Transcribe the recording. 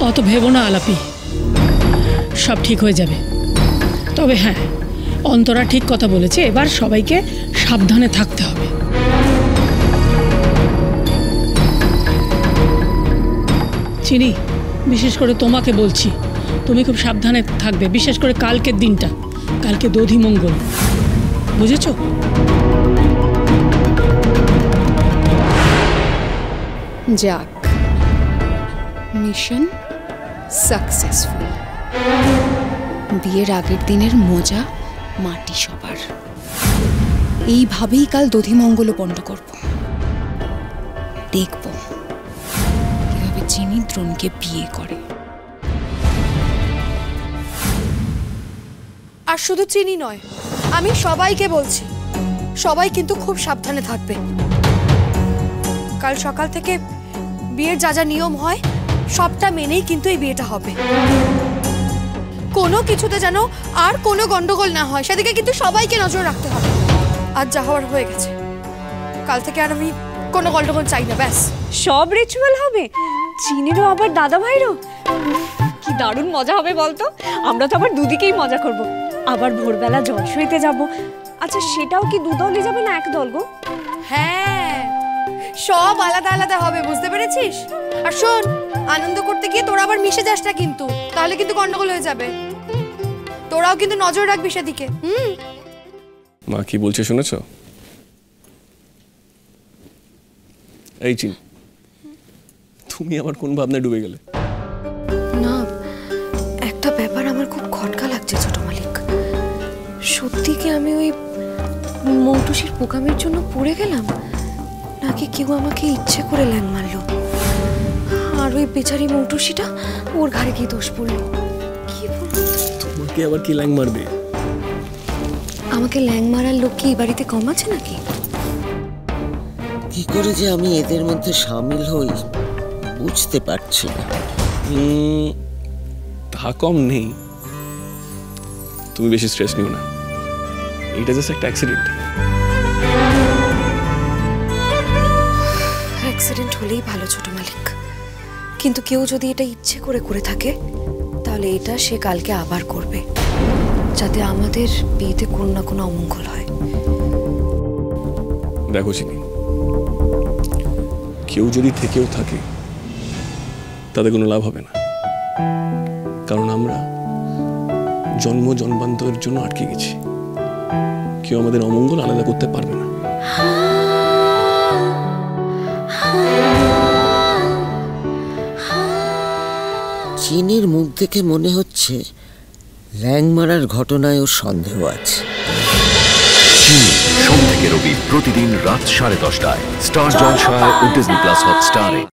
অত ভেবো না আলাপি, সব ঠিক হয়ে যাবে। তবে হ্যাঁ, অন্তরা ঠিক কথা বলেছে, এবার সবাইকে সাবধানে থাকতে হবে। চিনি, বিশেষ করে তোমাকে বলছি, তুমি খুব সাবধানে থাকবে, বিশেষ করে কালকের দিনটা। কালকে দধিমঙ্গল, বুঝেছো? যাক, মিশন সাকসেসফুল। বিয়ের আগের দিনের মজা মাটি সবার। এইভাবেই কাল দধিমঙ্গল পণ্ড করব। দেখব কিভাবে চিনি দ্রোণকে বিয়ে করে। আর শুধু চিনি নয়, আমি সবাইকে বলছি, সবাই কিন্তু খুব সাবধানে থাকবে। কাল সকাল থেকে বিয়ের যা যা নিয়ম হয় সবটা মেনেই কিন্তু এই বিয়েটা হবে। কোনো কিছুতে যেন আর কোনো গন্ডগোল না হয়, সেদিকে কিন্তু সবাইকে নজর রাখতে হবে। আজ যা হওয়ার হয়ে গেছে, কাল থেকে আর আমি কোনো গন্ডগোল চাই না, ব্যাস। সব রিচুয়াল হবে, চিনিরও আবার দাদা ভাইরও। কি দারুণ মজা হবে বলতো। আমরা তো আবার দুদিকেই মজা করব। আবার ভোরবেলা জলসইতে যাব। আচ্ছা, সেটাও কি দুদলই যাবে না এক দল গো? হ্যাঁ, সব আলাদা আলাদা হবে, বুঝতে পেরেছিস? আর শোন, আনন্দ করতে গিয়ে তোরা আবার মিশে যাস না কিন্তু, তাহলে কিন্তু গন্ডগোল হয়ে যাবে। তোরাও কিন্তু নজর রাখবি সেদিকে। মা কি বলছে শুনেছো? এই চিন, তুমি আবার কোন ভাবনায় ডুবে গেলে? না, একটা ব্যাপার আমার খুব খটকা লাগছে ছোট মালিক। সত্যি কি আমি ওই মৌটুসির পোকামের জন্য পড়ে গেলাম, নাকি কেউ আমাকে ইচ্ছে করে ল্যাং মারলো? আর ওই বেচারি মৌটুসিটা, ওর ঘাড়ে গিয়ে দোষ পড়লো? কি বলবো? তোমাকে আবার কি ল্যাং মারবে? আমাকে ল্যাং মারার লোক কি এই বাড়িতে কম আছে নাকি? কি করে যে আমি এদের মধ্যে সামিল হই বুঝতে পারছি না। তা কম নেই, তুমি বেশি স্ট্রেস নিও না, এটা জাস্ট একটা অ্যাক্সিডেন্ট। অ্যাক্সিডেন্ট হলেই ভালো ছোট মালিক, কিন্তু কেউ যদি এটা ইচ্ছে করে করে থাকে, তাহলে এটা সে কালকে আবার করবে, যাতে আমাদের বিয়েতে কোনো না কোনো অমঙ্গল হয়। দেখো চিনি, কেউ যদি থেকেও থাকে তাতে কোনো লাভ হবে না, কারণ আমরা জন্ম জন্মান্তরের জন্য আটকে গেছি। কেউ আমাদের অমঙ্গল আলাদা করতে পারবে না। চিনির মুখ দেখে মনে হচ্ছে ল্যাং মারার ঘটনায় ওর সন্দেহ আছে। চিনি সোম থেকে রবি প্রতিদিন রাত 10:30টায় স্টার জলসায় ও ডিজনি প্লাস হটস্টারে।